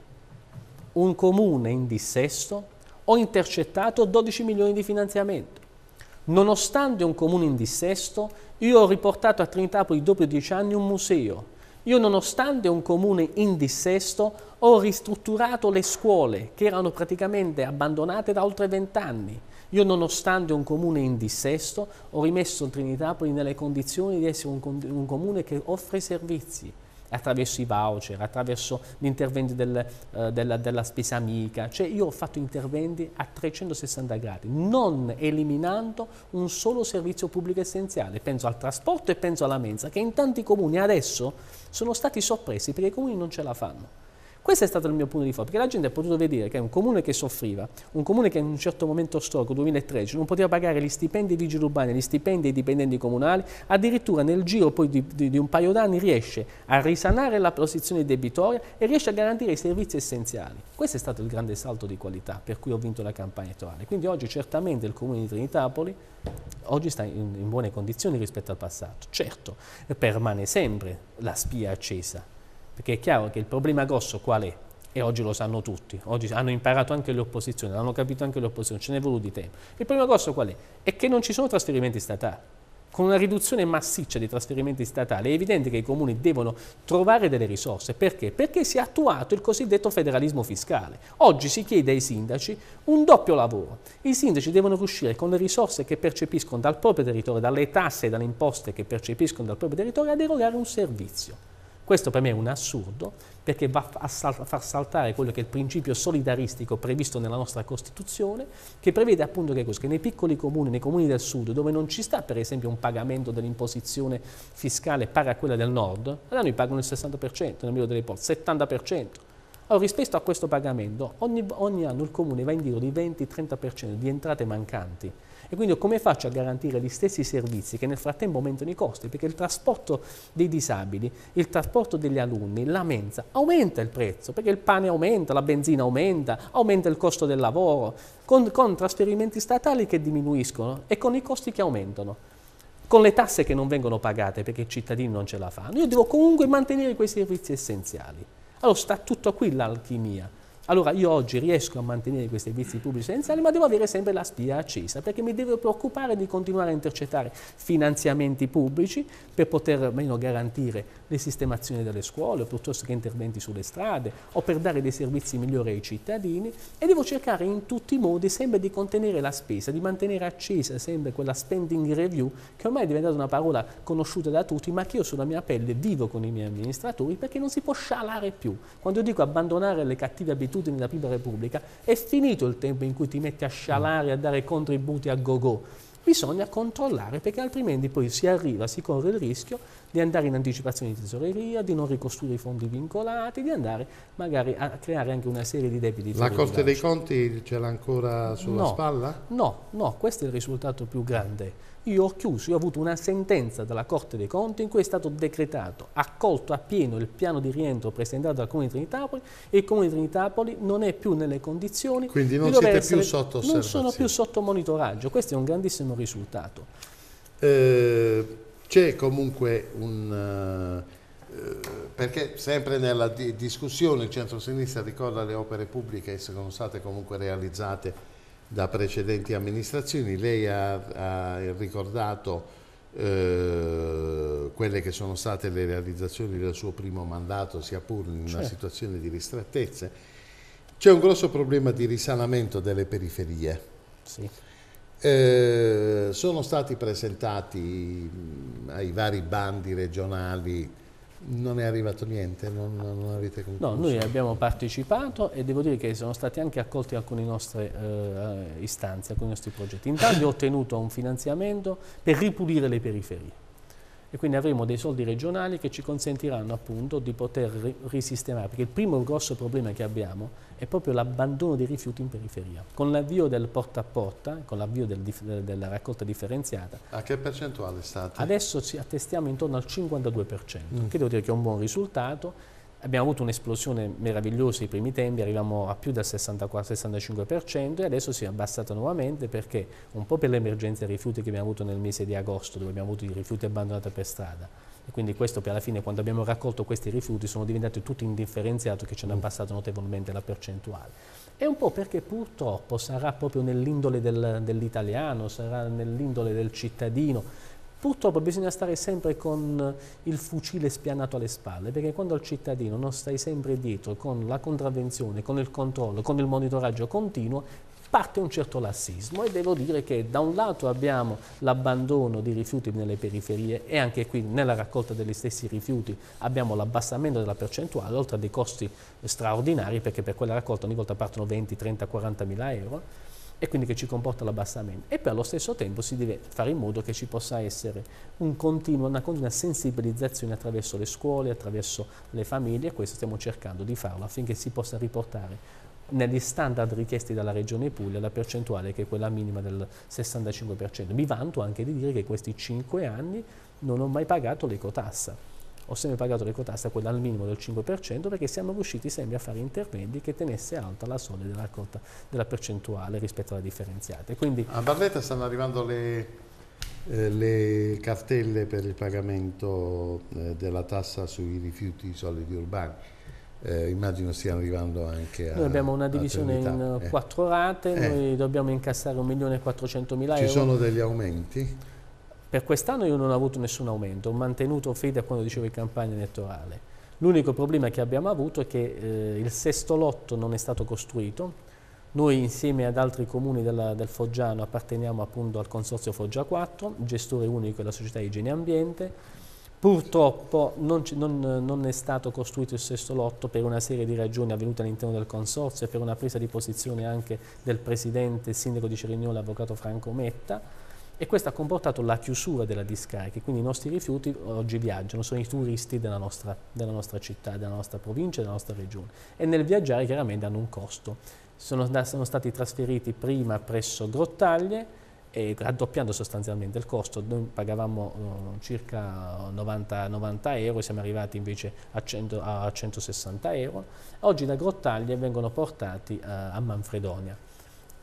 un comune in dissesto, ho intercettato dodici milioni di finanziamento. Nonostante un comune in dissesto, io ho riportato a Trinitapoli dopo dieci anni un museo. Io, nonostante un comune in dissesto, ho ristrutturato le scuole che erano praticamente abbandonate da oltre vent'anni. Io, nonostante un comune in dissesto, ho rimesso Trinitapoli nelle condizioni di essere un, un comune che offre servizi attraverso i voucher, attraverso gli interventi del, uh, della, della spesa amica. Cioè io ho fatto interventi a trecentosessanta gradi, non eliminando un solo servizio pubblico essenziale. Penso al trasporto e penso alla mensa, che in tanti comuni adesso sono stati soppressi perché i comuni non ce la fanno. Questo è stato il mio punto di forza, perché la gente ha potuto vedere che è un comune che soffriva, un comune che in un certo momento storico, duemilatredici, non poteva pagare gli stipendi ai vigili urbani, gli stipendi ai dipendenti comunali, addirittura nel giro poi di, di, di un paio d'anni riesce a risanare la posizione debitoria e riesce a garantire i servizi essenziali. Questo è stato il grande salto di qualità per cui ho vinto la campagna elettorale. Quindi oggi certamente il comune di Trinitapoli oggi sta in, in buone condizioni rispetto al passato. Certo, permane sempre la spia accesa, perché è chiaro che il problema grosso qual è? E oggi lo sanno tutti, oggi hanno imparato anche le opposizioni, l'hanno capito anche le opposizioni, ce n'è voluto di tempo. Il problema grosso qual è? È che non ci sono trasferimenti statali. Con una riduzione massiccia di trasferimenti statali è evidente che i comuni devono trovare delle risorse. Perché? Perché si è attuato il cosiddetto federalismo fiscale. Oggi si chiede ai sindaci un doppio lavoro. I sindaci devono riuscire con le risorse che percepiscono dal proprio territorio, dalle tasse e dalle imposte che percepiscono dal proprio territorio, ad erogare un servizio. Questo per me è un assurdo, perché va a far saltare quello che è il principio solidaristico previsto nella nostra Costituzione, che prevede appunto che, cosa? Che nei piccoli comuni, nei comuni del sud, dove non ci sta per esempio un pagamento dell'imposizione fiscale pari a quella del nord, da noi pagano il sessanta per cento, nel mio delle porte, settanta per cento. Allora, rispetto a questo pagamento, ogni, ogni anno il comune va in giro di venti trenta per cento di entrate mancanti. E quindi come faccio a garantire gli stessi servizi che nel frattempo aumentano i costi? Perché il trasporto dei disabili, il trasporto degli alunni, la mensa, aumenta il prezzo, perché il pane aumenta, la benzina aumenta, aumenta il costo del lavoro, con, con trasferimenti statali che diminuiscono e con i costi che aumentano, con le tasse che non vengono pagate perché i cittadini non ce la fanno. Io devo comunque mantenere quei servizi essenziali. Allora sta tutto qui l'alchimia. Allora io oggi riesco a mantenere questi servizi pubblici essenziali, ma devo avere sempre la spia accesa, perché mi devo preoccupare di continuare a intercettare finanziamenti pubblici per poter almeno garantire le sistemazioni delle scuole, piuttosto che interventi sulle strade, o per dare dei servizi migliori ai cittadini, e devo cercare in tutti i modi sempre di contenere la spesa, di mantenere accesa sempre quella spending review, che ormai è diventata una parola conosciuta da tutti, ma che io sulla mia pelle vivo con i miei amministratori, perché non si può scialare più. Quando io dico abbandonare le cattive abitudini della prima Repubblica, è finito il tempo in cui ti metti a scialare, a dare contributi a go-go. Bisogna controllare, perché altrimenti poi si arriva, si corre il rischio di andare in anticipazione di tesoreria, di non ricostruire i fondi vincolati, di andare magari a creare anche una serie di debiti. La Corte dei Conti ce l'ha ancora sulla no, spalla? No, no, questo è il risultato più grande. Io ho chiuso, io ho avuto una sentenza dalla Corte dei Conti in cui è stato decretato, accolto appieno il piano di rientro presentato dal Comune di Trinitapoli, e il Comune di Trinitapoli non è più nelle condizioni Quindi non di siete essere, più sotto osservazione. Non sono più sotto monitoraggio, questo è un grandissimo risultato. Eh, c'è comunque un... Eh, perché sempre nella di discussione il centro-sinistra ricorda le opere pubbliche che sono state comunque realizzate da precedenti amministrazioni. Lei ha, ha ricordato eh, quelle che sono state le realizzazioni del suo primo mandato, sia pur in una certo. situazione di ristrettezze. C'è un grosso problema di risanamento delle periferie. Sì. Eh, sono stati presentati mh, ai vari bandi regionali. Non è arrivato niente? Non, non avete concluso? No, noi abbiamo partecipato e devo dire che sono stati anche accolti alcune nostre eh, istanze, alcuni nostri progetti. Intanto ho ottenuto un finanziamento per ripulire le periferie, e quindi avremo dei soldi regionali che ci consentiranno appunto di poter ri risistemare, perché il primo grosso problema che abbiamo è proprio l'abbandono dei rifiuti in periferia. Con l'avvio del porta a porta, con l'avvio del della raccolta differenziata, a che percentuale state? Adesso ci attestiamo intorno al cinquantadue per cento, mm. che devo dire che è un buon risultato. Abbiamo avuto un'esplosione meravigliosa ai primi tempi, arriviamo a più del sessantaquattro sessantacinque per cento, e adesso si è abbassata nuovamente, perché un po' per l'emergenza rifiuti che abbiamo avuto nel mese di agosto, dove abbiamo avuto i rifiuti abbandonati per strada, e quindi questo per alla fine, quando abbiamo raccolto questi rifiuti, sono diventati tutti indifferenziati, che ci hanno abbassato notevolmente la percentuale. E un po' perché purtroppo sarà proprio nell'indole del, dell'italiano, sarà nell'indole del cittadino. Purtroppo bisogna stare sempre con il fucile spianato alle spalle, perché quando al cittadino non stai sempre dietro con la contravvenzione, con il controllo, con il monitoraggio continuo, parte un certo lassismo. E devo dire che da un lato abbiamo l'abbandono di rifiuti nelle periferie, e anche qui nella raccolta degli stessi rifiuti abbiamo l'abbassamento della percentuale, oltre a dei costi straordinari, perché per quella raccolta ogni volta partono venti, trenta, quaranta mila euro, e quindi che ci comporta l'abbassamento. E per allo stesso tempo si deve fare in modo che ci possa essere un continuo, una continua sensibilizzazione attraverso le scuole, attraverso le famiglie, e questo stiamo cercando di farlo affinché si possa riportare negli standard richiesti dalla Regione Puglia la percentuale, che è quella minima del sessantacinque per cento. Mi vanto anche di dire che questi cinque anni non ho mai pagato l'ecotassa. Ho sempre pagato l'ecotassa, quella al minimo del cinque per cento, perché siamo riusciti sempre a fare interventi che tenesse alta la soglia della raccolta della percentuale rispetto alla differenziata. E quindi a Barletta stanno arrivando le, eh, le cartelle per il pagamento eh, della tassa sui rifiuti solidi urbani. Eh, immagino stiano arrivando anche a... Noi abbiamo una divisione in eh. quattro rate, eh. noi dobbiamo incassare un milione e quattrocentomila euro. Ci sono degli aumenti? Per quest'anno io non ho avuto nessun aumento, ho mantenuto fede a quando dicevo in campagna elettorale. L'unico problema che abbiamo avuto è che eh, il sesto lotto non è stato costruito. Noi insieme ad altri comuni della, del Foggiano apparteniamo appunto al Consorzio Foggia quattro, gestore unico della società Igiene e Ambiente. Purtroppo non, non, non è stato costruito il sesto lotto per una serie di ragioni avvenute all'interno del Consorzio, e per una presa di posizione anche del Presidente, il Sindaco di Cerignola, l'Avvocato Franco Metta. E questo ha comportato la chiusura della discarica, quindi i nostri rifiuti oggi viaggiano, sono i turisti della nostra, della nostra città, della nostra provincia, della nostra regione, e nel viaggiare chiaramente hanno un costo. Sono, sono stati trasferiti prima presso Grottaglie, e raddoppiando sostanzialmente il costo. Noi pagavamo uh, circa novanta, novanta euro, siamo arrivati invece a, cento, a centosessanta euro. Oggi da Grottaglie vengono portati uh, a Manfredonia.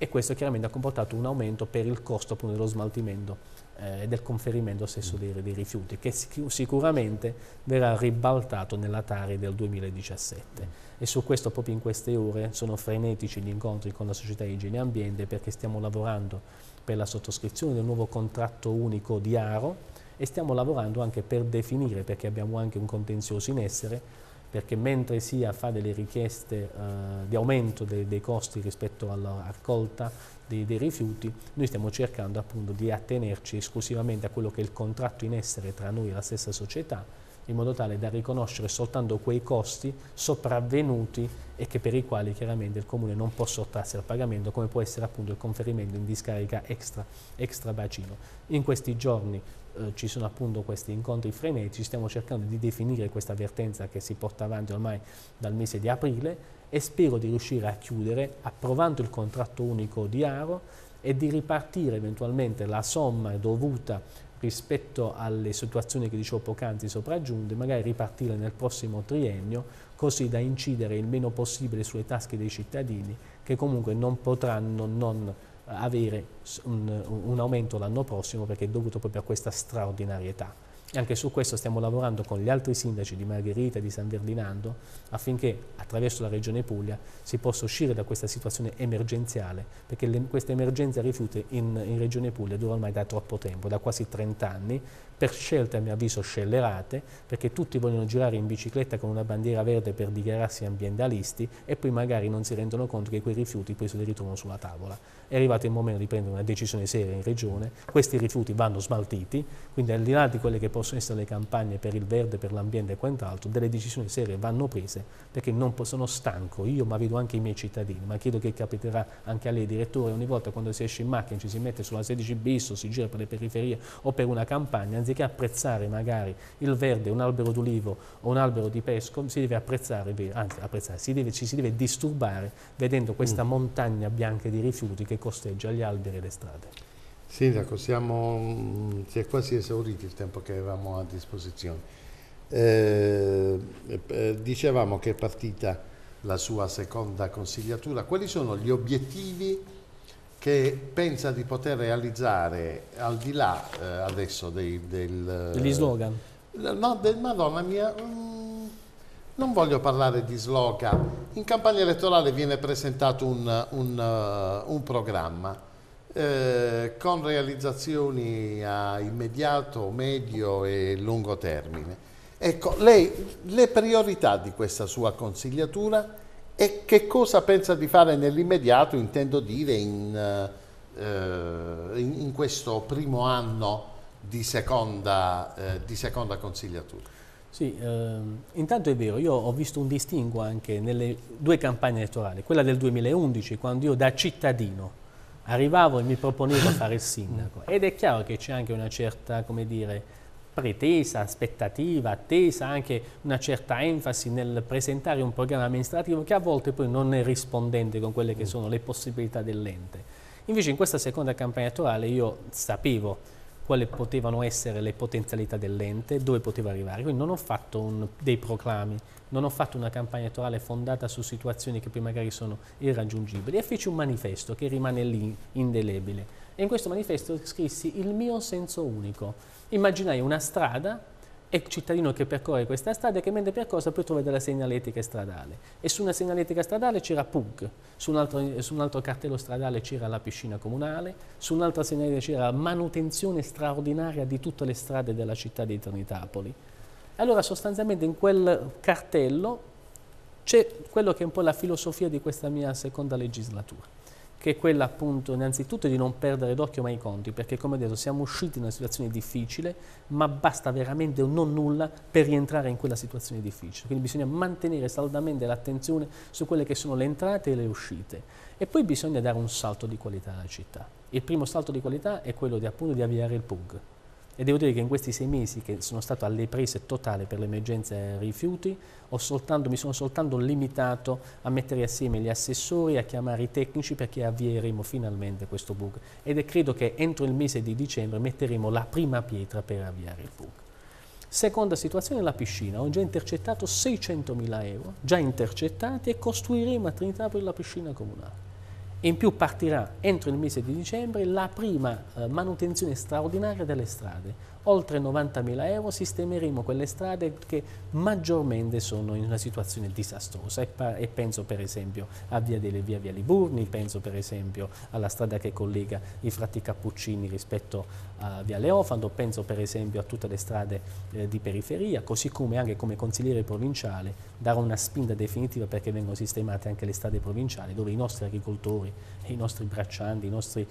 e questo chiaramente ha comportato un aumento per il costo appunto dello smaltimento e eh, del conferimento stesso dei, dei rifiuti, che sic sicuramente verrà ribaltato nella Tari del duemiladiciassette. E su questo proprio in queste ore sono frenetici gli incontri con la società Igiene e Ambiente, perché stiamo lavorando per la sottoscrizione del nuovo contratto unico di Aro e stiamo lavorando anche per definire, perché abbiamo anche un contenzioso in essere, perché mentre sia fa delle richieste eh, di aumento dei, dei costi rispetto alla raccolta dei, dei rifiuti, noi stiamo cercando appunto di attenerci esclusivamente a quello che è il contratto in essere tra noi e la stessa società, in modo tale da riconoscere soltanto quei costi sopravvenuti e che per i quali chiaramente il Comune non può sottrarsi al pagamento, come può essere appunto il conferimento in discarica extra, extra bacino. In questi giorni eh, ci sono appunto questi incontri frenetici, stiamo cercando di definire questa vertenza che si porta avanti ormai dal mese di aprile e spero di riuscire a chiudere approvando il contratto unico di Aro e di ripartire eventualmente la somma dovuta rispetto alle situazioni che dicevo poc'anzi sopraggiunte, magari ripartire nel prossimo triennio, così da incidere il meno possibile sulle tasche dei cittadini, che comunque non potranno non avere un, un aumento l'anno prossimo, perché è dovuto proprio a questa straordinarietà. E anche su questo stiamo lavorando con gli altri sindaci di Margherita e di San Ferdinando affinché attraverso la Regione Puglia si possa uscire da questa situazione emergenziale, perché le, questa emergenza rifiuti in, in Regione Puglia dura ormai da troppo tempo, da quasi trenta anni, per scelte a mio avviso scellerate, perché tutti vogliono girare in bicicletta con una bandiera verde per dichiararsi ambientalisti e poi magari non si rendono conto che quei rifiuti poi se li ritrovano sulla tavola. È arrivato il momento di prendere una decisione seria in Regione, questi rifiuti vanno smaltiti, quindi al di là di quelle che possono essere le campagne per il verde, per l'ambiente e quant'altro, delle decisioni serie vanno prese, perché non sono stanco, io ma vedo anche i miei cittadini, ma credo che capiterà anche a lei direttore, ogni volta quando si esce in macchina ci si mette sulla sedici bis o si gira per le periferie o per una campagna, anziché apprezzare magari il verde, un albero d'ulivo o un albero di pesco, si deve apprezzare, anzi apprezzare, si deve, ci si deve disturbare vedendo questa mm. montagna bianca di rifiuti che costeggia gli alberi e le strade. Sindaco, siamo, si è quasi esauriti il tempo che avevamo a disposizione. Eh, eh, dicevamo che è partita la sua seconda consigliatura. Quali sono gli obiettivi che pensa di poter realizzare al di là eh, adesso dei, del, degli slogan? No, del, Madonna mia, mm, non voglio parlare di slogan. In campagna elettorale viene presentato un, un, uh, un programma Eh, con realizzazioni a immediato, medio e lungo termine. Ecco, lei, le priorità di questa sua consigliatura e che cosa pensa di fare nell'immediato, intendo dire in, eh, in, in questo primo anno di seconda, eh, di seconda consigliatura? Sì, ehm, intanto è vero, io ho visto un distinguo anche nelle due campagne elettorali, quella del duemilaundici, quando io da cittadino arrivavo e mi proponevo a fare il sindaco, ed è chiaro che c'è anche una certa, come dire, pretesa, aspettativa, attesa, anche una certa enfasi nel presentare un programma amministrativo che a volte poi non è rispondente con quelle che sono le possibilità dell'ente. Invece in questa seconda campagna elettorale io sapevo quali potevano essere le potenzialità dell'ente, dove poteva arrivare, quindi non ho fatto un, dei proclami, non ho fatto una campagna elettorale fondata su situazioni che poi magari sono irraggiungibili, e feci un manifesto che rimane lì indelebile, e in questo manifesto scrissi il mio senso unico. Immaginai una strada e il cittadino che percorre questa strada e che mentre percorsa poi trova della segnaletica stradale, e su una segnaletica stradale c'era P U G, su un altro, su un altro cartello stradale c'era la piscina comunale, su un'altra segnaletica c'era manutenzione straordinaria di tutte le strade della città di Ternitapoli. Allora sostanzialmente in quel cartello c'è quello che è un po' la filosofia di questa mia seconda legislatura, che è quella appunto innanzitutto di non perdere d'occhio mai i conti, perché come detto siamo usciti da una situazione difficile, ma basta veramente un non nulla per rientrare in quella situazione difficile, quindi bisogna mantenere saldamente l'attenzione su quelle che sono le entrate e le uscite, e poi bisogna dare un salto di qualità alla città. Il primo salto di qualità è quello di, appunto, di avviare il P U G. E devo dire che in questi sei mesi che sono stato alle prese totali per l'emergenza rifiuti, ho soltanto, mi sono soltanto limitato a mettere assieme gli assessori, a chiamare i tecnici, perché avvieremo finalmente questo P U G. Ed è credo che entro il mese di dicembre metteremo la prima pietra per avviare il P U G. Seconda situazione, la piscina. Ho già intercettato seicentomila euro, già intercettati, e costruiremo a Trinitapoli la piscina comunale. In più partirà entro il mese di dicembre la prima eh, manutenzione straordinaria delle strade. Oltre novantamila euro sistemeremo quelle strade che maggiormente sono in una situazione disastrosa e, e penso per esempio a via delle via via Liburni, penso per esempio alla strada che collega i Frati Cappuccini rispetto a via Leofando, penso per esempio a tutte le strade eh, di periferia, così come anche come consigliere provinciale darò una spinta definitiva perché vengono sistemate anche le strade provinciali dove i nostri agricoltori, i nostri braccianti, i nostri,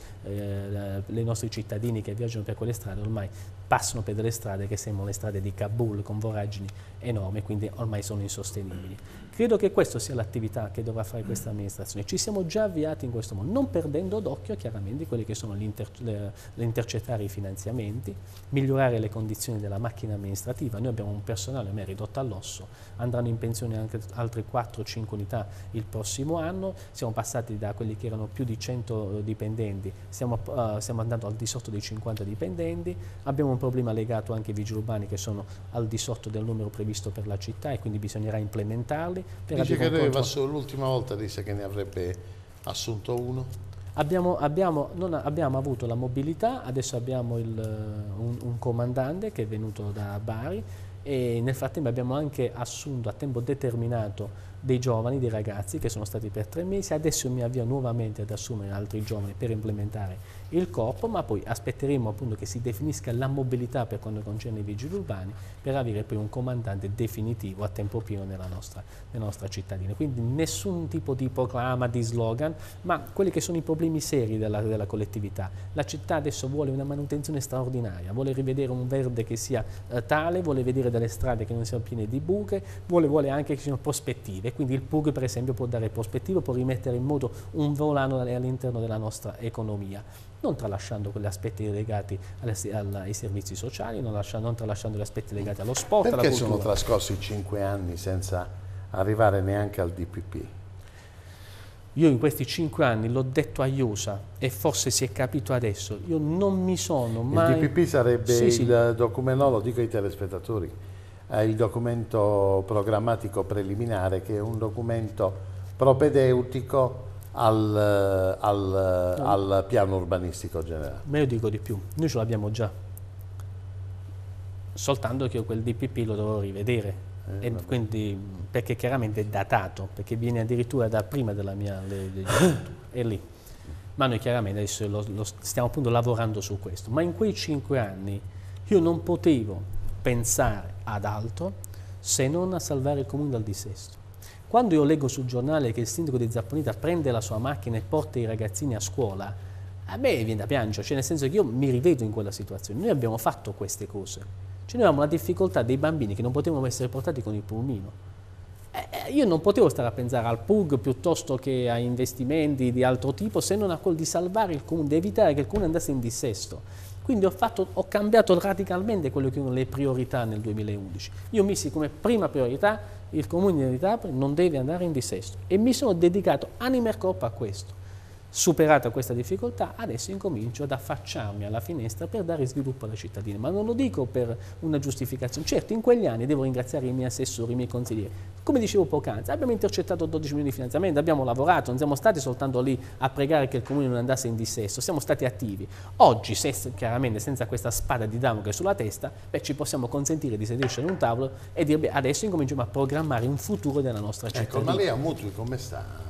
eh, le nostri cittadini che viaggiano per quelle strade ormai passano per delle strade che sembrano le strade di Kabul con voragini enormi, quindi ormai sono insostenibili. Credo che questa sia l'attività che dovrà fare questa amministrazione. Ci siamo già avviati in questo modo, non perdendo d'occhio chiaramente quelli che sono l'intercettare i finanziamenti, migliorare le condizioni della macchina amministrativa. Noi abbiamo un personale ormai ridotto all'osso, andranno in pensione anche altre quattro cinque unità il prossimo anno, siamo passati da quelli che erano più di cento dipendenti, stiamo, uh, stiamo andando al di sotto dei cinquanta dipendenti, abbiamo un problema legato anche ai vigili urbani che sono al di sotto del numero previsto per la città e quindi bisognerà implementarli. Per dice che contro... l'ultima volta disse che ne avrebbe assunto uno? Abbiamo, abbiamo, non abbiamo avuto la mobilità, adesso abbiamo il, un, un comandante che è venuto da Bari e nel frattempo abbiamo anche assunto a tempo determinato dei giovani, dei ragazzi che sono stati per tre mesi, adesso mi avvio nuovamente ad assumere altri giovani per implementare il corpo, ma poi aspetteremo appunto che si definisca la mobilità per quanto concerne i vigili urbani per avere poi un comandante definitivo a tempo pieno nella nostra, nella nostra cittadina. Quindi nessun tipo di proclama, di slogan, ma quelli che sono i problemi seri della, della collettività. La città adesso vuole una manutenzione straordinaria, vuole rivedere un verde che sia eh, tale, vuole vedere delle strade che non siano piene di buche, vuole, vuole anche che ci siano prospettive, quindi il P U G per esempio può dare prospettive, può rimettere in moto un volano all'interno della nostra economia, non tralasciando quegli aspetti legati alle, ai servizi sociali, non, lasciando, non tralasciando gli aspetti legati allo sport, Perché alla cultura. sono trascorsi cinque anni senza arrivare neanche al D P P? Io in questi cinque anni l'ho detto a Iosa e forse si è capito adesso, io non mi sono mai... Il D P P sarebbe sì, il sì. documento, no, lo dico ai telespettatori, è il documento programmatico preliminare che è un documento propedeutico al, al, no. al piano urbanistico generale. Ma io dico di più, noi ce l'abbiamo già, soltanto che io quel D P P lo dovrò rivedere. Eh, e quindi, perché chiaramente è datato, perché viene addirittura da prima della mia legislatura, è lì. Ma noi chiaramente adesso lo, lo stiamo appunto lavorando su questo. Ma in quei cinque anni io non potevo pensare ad altro se non a salvare il comune dal dissesto. Quando io leggo sul giornale che il sindaco di Zapponita prende la sua macchina e porta i ragazzini a scuola, a me viene da piangere, cioè nel senso che io mi rivedo in quella situazione. Noi abbiamo fatto queste cose. Cioè noi avevamo la difficoltà dei bambini che non potevano essere portati con il pulmino. Eh, io non potevo stare a pensare al P U G piuttosto che a investimenti di altro tipo se non a quello di salvare il comune, di evitare che il comune andasse in dissesto. Quindi ho, fatto, ho cambiato radicalmente quelle che erano le priorità nel duemilaundici. Io missi come prima priorità il comune di Napoli non deve andare in dissesto e mi sono dedicato anima e corpo a questo. Superata questa difficoltà, adesso incomincio ad affacciarmi alla finestra per dare sviluppo alla cittadina, ma non lo dico per una giustificazione. Certo, in quegli anni devo ringraziare i miei assessori, i miei consiglieri. Come dicevo poc'anzi, abbiamo intercettato dodici milioni di finanziamento, abbiamo lavorato, non siamo stati soltanto lì a pregare che il comune non andasse in dissesto, siamo stati attivi. Oggi, se, chiaramente, senza questa spada di Damocle sulla testa, beh, ci possiamo consentire di sederci ad un tavolo e dire, beh, adesso incominciamo a programmare un futuro della nostra città. Ecco, ma lei a mutui come sta?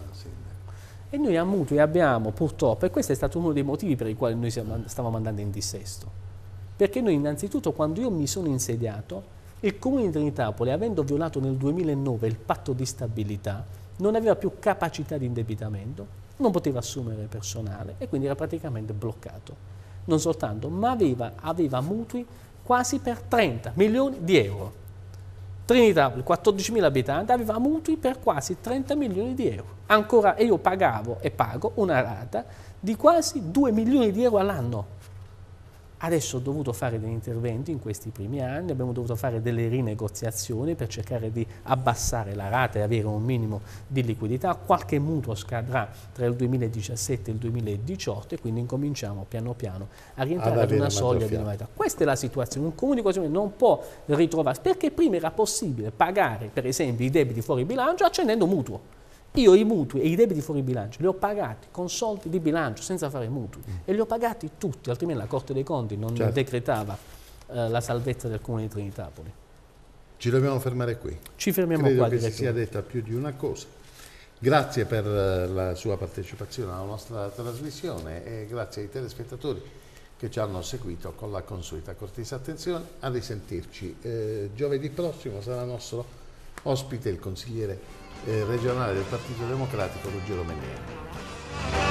E noi a mutui abbiamo purtroppo, e questo è stato uno dei motivi per i quali noi siamo, stavamo andando in dissesto, perché noi innanzitutto quando io mi sono insediato, il comune di Trinitapoli, avendo violato nel duemilanove il patto di stabilità, non aveva più capacità di indebitamento, non poteva assumere personale e quindi era praticamente bloccato. Non soltanto, ma aveva, aveva mutui quasi per trenta milioni di euro. Trinitapoli, quattordicimila abitanti, aveva mutui per quasi trenta milioni di euro. Ancora, e io pagavo e pago una rata di quasi due milioni di euro all'anno. Adesso ho dovuto fare degli interventi in questi primi anni, abbiamo dovuto fare delle rinegoziazioni per cercare di abbassare la rata e avere un minimo di liquidità. Qualche mutuo scadrà tra il duemiladiciassette e il duemiladiciotto e quindi incominciamo piano piano a rientrare ad una soglia di normalità. Questa è la situazione, un comune di questa non può ritrovarsi, perché prima era possibile pagare per esempio i debiti fuori bilancio accendendo mutuo. Io i mutui e i debiti fuori bilancio li ho pagati con soldi di bilancio, senza fare mutui, mm. e li ho pagati tutti, altrimenti la Corte dei Conti non certo. decretava eh, la salvezza del Comune di Trinitapoli. Ci dobbiamo fermare qui. Ci fermiamo Credo qua. Credo che si sia detta più di una cosa. Grazie per la sua partecipazione alla nostra trasmissione e grazie ai telespettatori che ci hanno seguito con la consueta cortese attenzione. A risentirci eh, giovedì prossimo sarà nostro ospite il consigliere eh, regionale del Partito Democratico Ruggero Mennea.